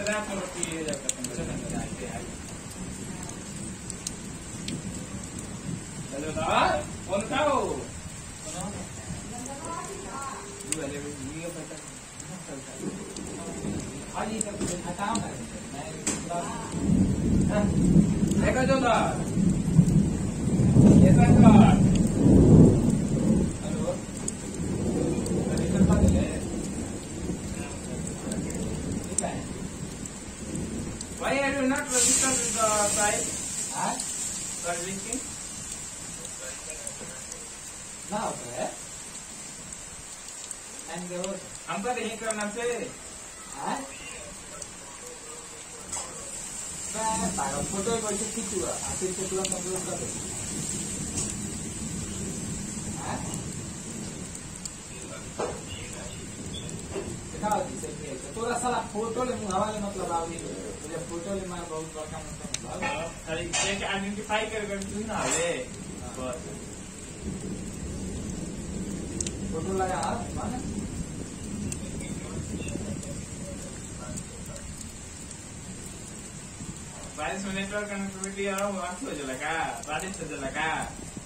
रात में रोटी जाता है हेलो यार कौन खाओ आज ये सब हटाओ देखा जो था ऐसा कर हेलो रजिस्टर पा ले Why are you not registered with the site? For linking? ना होता है and there was हमको नहीं करना से मैं पागल फोटो कैसे खींचूंगा फिर से तुरंत अपलोड कर दूँ तोरा साला फोटो ले मुहावा ले मतलब आवी मुझे फोटो ले मार बहुत बड़का मतलब खाली एक आइडेंटिफाई कर तू ना ले बस फोटो लगा माने 22 नेटवर्क कनेक्टिविटी और वाक्य हो जला का 22 हो जला का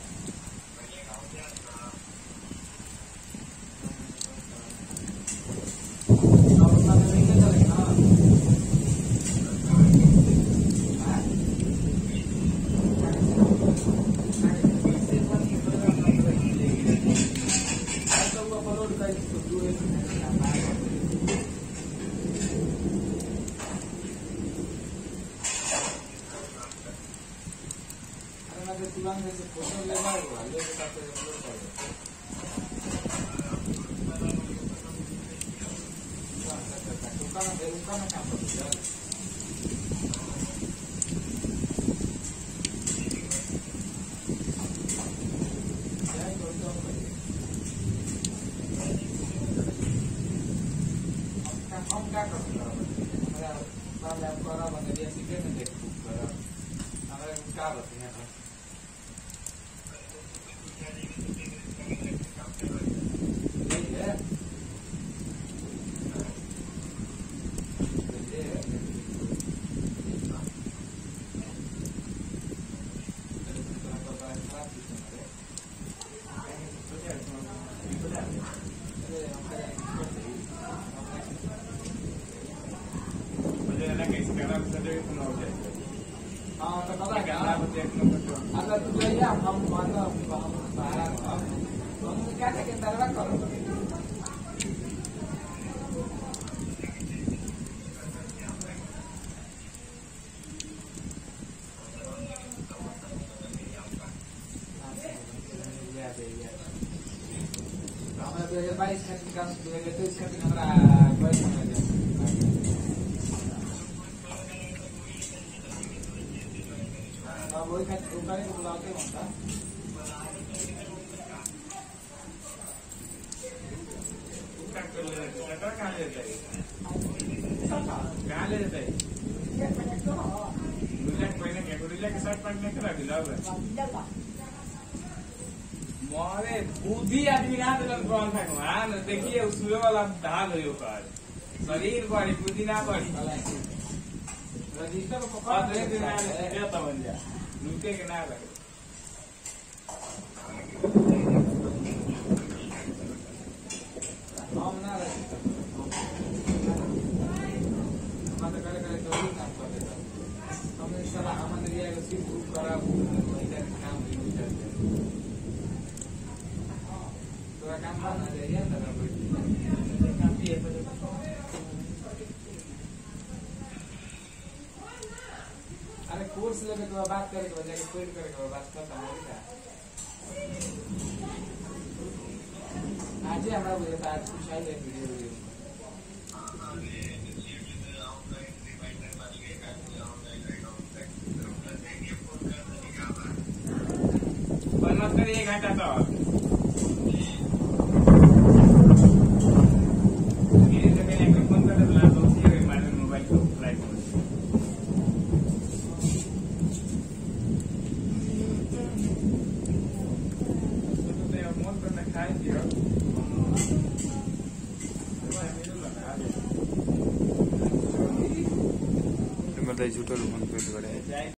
तुरंत से फोटो लेना होगा ले के साथ अपलोड कर दो दुकान में काम करते हैं हम क्या करते हैं हमारा काम लैब करा बंदरिया सीखे में देख करा हमारे क्या होते हैं हाँ तो पता क्या अगर तू जाइए हम मानो हम बाहर हम क्या क्या तरह करो हमारा 2022 का 2023 का हमारा वही दुकान को बुलाते होता कहाँ ले जाता है पहले क्या गुरिल्ला के साथ पढ़ने करा दिला मोरे बुद्धि आदमी ना तो कौन था हाँ देखिए उसमें वाला ढाल हो कर शरीर बड़ी बुद्धि ना बड़ी रजिस्टर को पकड़ बन जा लूटे के ना लगे हम ना रजिस्टर हम तो करे करे तो ही काम कर देता हमने सारा हमारे लिए को सिर्फ बुक करा महिला काम भी करते तो काम करना चाहिए ना काम भी है अरे कोर्स लेके तो बात करे तो जाके क्विट करे तो बात करता है क्या आज हमारा बोले था आज कुछ आई है वीडियो बनना कर 1 घंटा तो मत झूठो लोगन पे करे।